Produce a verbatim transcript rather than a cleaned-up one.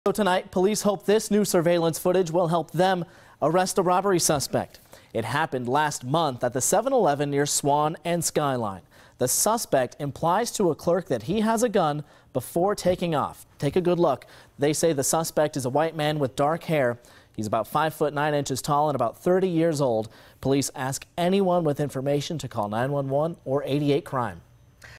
So tonight, police hope this new surveillance footage will help them arrest a robbery suspect. It happened last month at the seven eleven near Swan and Skyline. The suspect implies to a clerk that he has a gun before taking off. Take a good look. They say the suspect is a white man with dark hair. He's about five foot nine inches tall and about thirty years old. Police ask anyone with information to call nine one one or eighty-eight crime.